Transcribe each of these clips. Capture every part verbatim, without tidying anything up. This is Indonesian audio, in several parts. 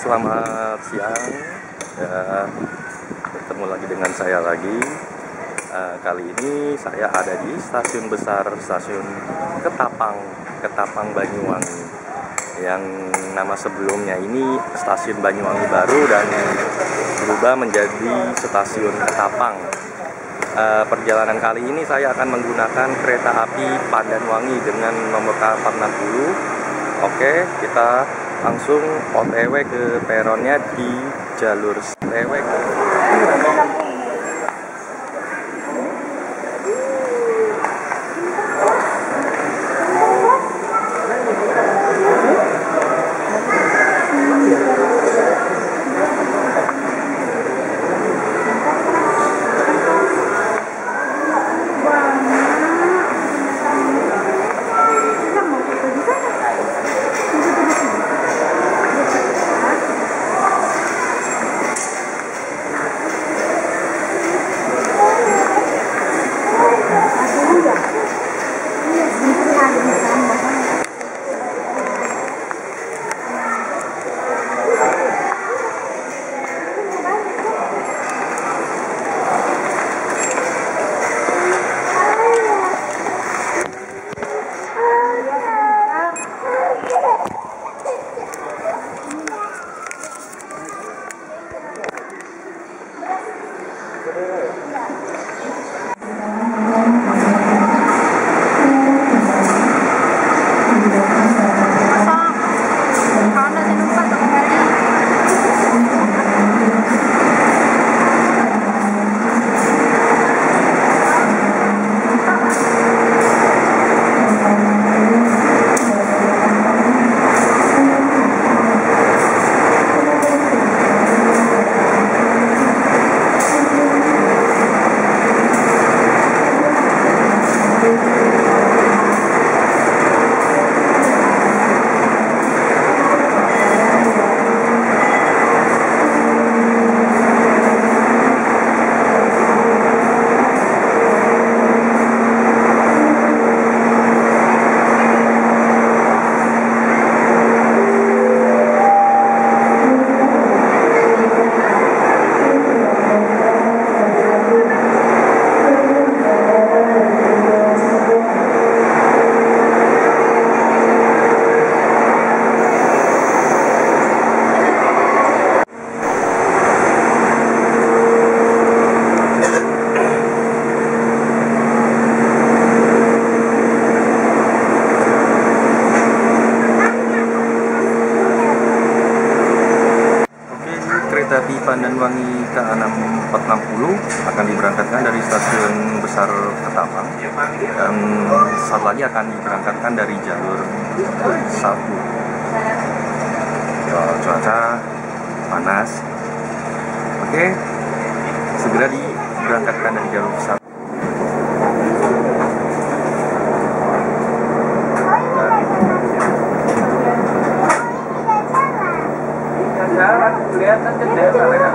selamat siang. Ya, bertemu lagi dengan saya lagi. Uh, kali ini saya ada di stasiun besar, stasiun Ketapang, Ketapang Banyuwangi. Yang nama sebelumnya ini stasiun Banyuwangi Baru dan berubah menjadi stasiun Ketapang. Uh, perjalanan kali ini saya akan menggunakan kereta api Pandanwangi dengan nomor K empat enam nol. Oke, kita langsung O T W ke peronnya di jalur O T W ke kereta api Pandanwangi K enam empat enam nol akan diberangkatkan dari stasiun besar Ketapang dan saat lagi akan diberangkatkan dari jalur satu. Cuaca panas. Oke, segera diberangkatkan dari jalur satu. Kelihatan jendela ya.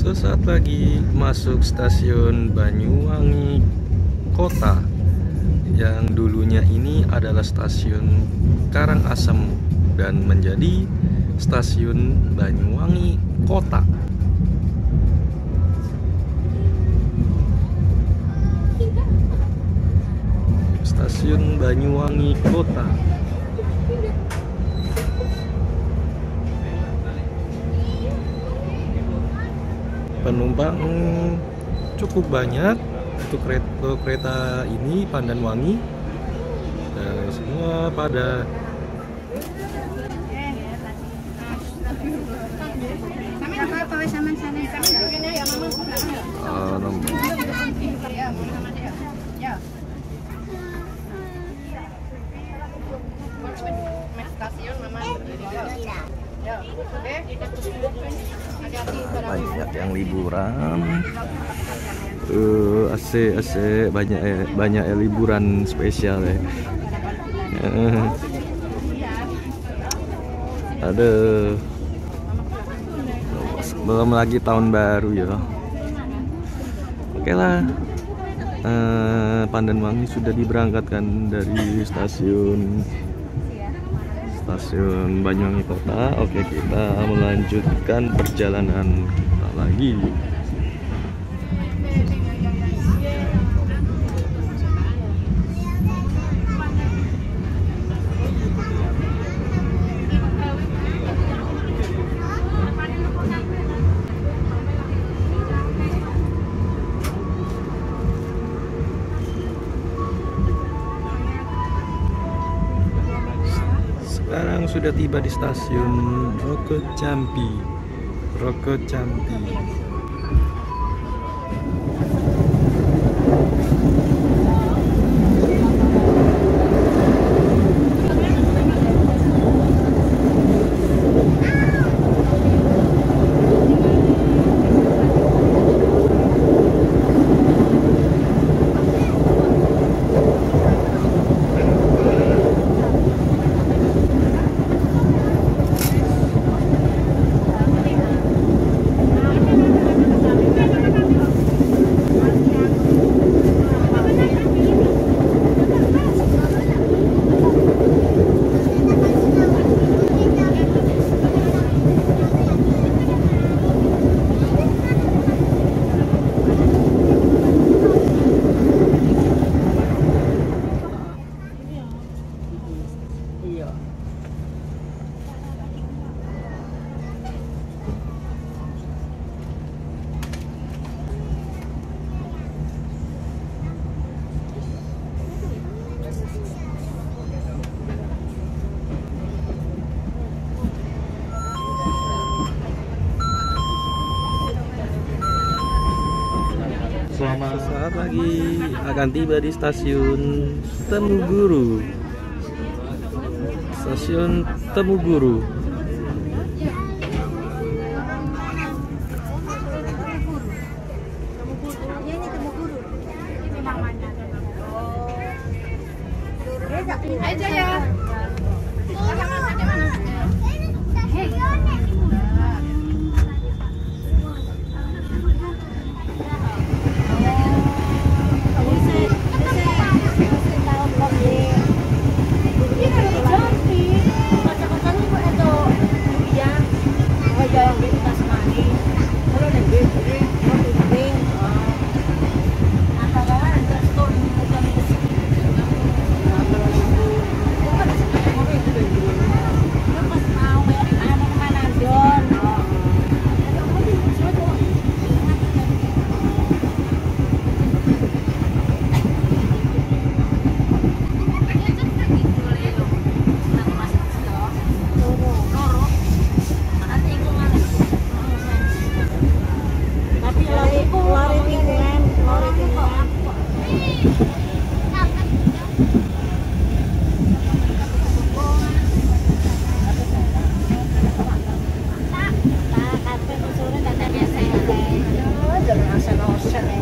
Sesaat lagi masuk stasiun Banyuwangi Kota, yang dulunya ini adalah stasiun Karangasem dan menjadi stasiun Banyuwangi Kota. Stasiun Banyuwangi Kota. Penumpang cukup banyak untuk kereta, kereta ini Pandanwangi, dan semua pada uh, banyak yang liburan. Uh, asik asik banyak eh, banyak eh, liburan spesial ya. Uh, ada belum lagi tahun baru ya. Oke lah. Uh, Pandanwangi sudah diberangkatkan dari stasiun stasiun Banyuwangi Kota. Oke, kita melanjutkan perjalanan kita lagi. Sekarang sudah tiba di stasiun Rokocampi. Rokocampi. Selama saat lagi akan tiba di stasiun Temuguru. Stasiun Temuguru. Aja ya. Jangan asal-asal.